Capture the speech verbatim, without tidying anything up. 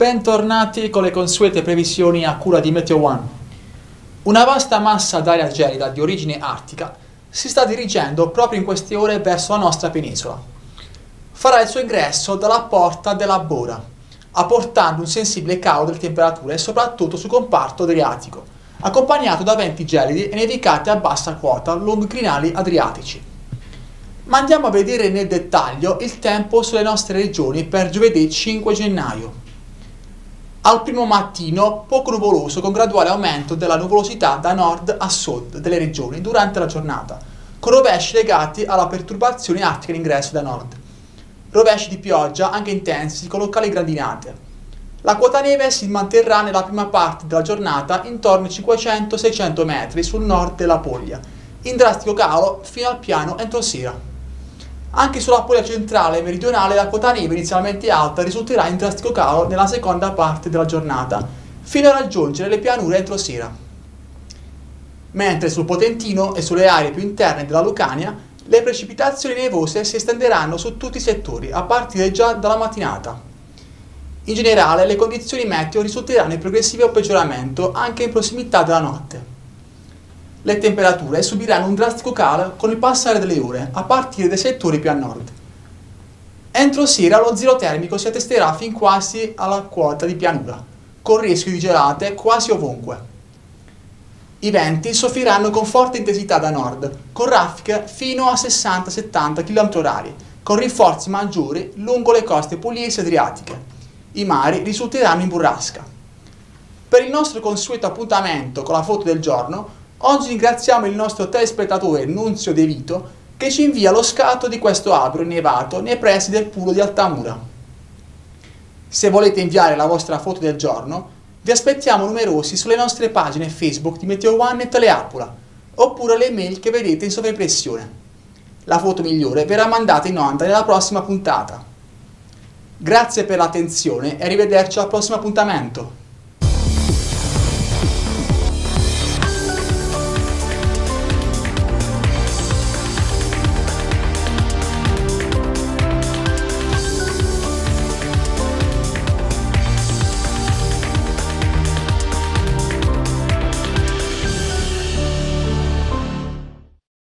Bentornati con le consuete previsioni a cura di Meteo One. Una vasta massa d'aria gelida di origine artica si sta dirigendo proprio in queste ore verso la nostra penisola. Farà il suo ingresso dalla porta della Bora, apportando un sensibile calo delle temperature soprattutto sul comparto adriatico, accompagnato da venti gelidi e nevicate a bassa quota lungo i crinali adriatici. Ma andiamo a vedere nel dettaglio il tempo sulle nostre regioni per giovedì cinque gennaio. Al primo mattino poco nuvoloso con graduale aumento della nuvolosità da nord a sud delle regioni durante la giornata, con rovesci legati alla perturbazione artica in ingresso da nord. Rovesci di pioggia anche intensi con locali grandinate. La quota neve si manterrà nella prima parte della giornata intorno ai cinquecento seicento metri sul nord della Puglia, in drastico calo fino al piano entro sera. Anche sulla Puglia centrale e meridionale la quota neve inizialmente alta risulterà in drastico calo nella seconda parte della giornata, fino a raggiungere le pianure entro sera. Mentre sul Potentino e sulle aree più interne della Lucania, le precipitazioni nevose si estenderanno su tutti i settori, a partire già dalla mattinata. In generale, le condizioni meteo risulteranno in progressivo peggioramento anche in prossimità della notte. Le temperature subiranno un drastico calo con il passare delle ore, a partire dai settori più a nord. Entro sera lo zero termico si attesterà fin quasi alla quota di pianura, con rischio di gelate quasi ovunque. I venti soffriranno con forte intensità da nord, con raffiche fino a sessanta settanta chilometri orari, con rinforzi maggiori lungo le coste pugliesi e adriatiche. I mari risulteranno in burrasca. Per il nostro consueto appuntamento con la foto del giorno, oggi ringraziamo il nostro telespettatore Nunzio De Vito che ci invia lo scatto di questo albero innevato nei pressi del Pulo di Altamura. Se volete inviare la vostra foto del giorno, vi aspettiamo numerosi sulle nostre pagine Facebook di Meteo One e Teleappula, oppure le mail che vedete in sovraimpressione. La foto migliore verrà mandata in onda nella prossima puntata. Grazie per l'attenzione e arrivederci al prossimo appuntamento.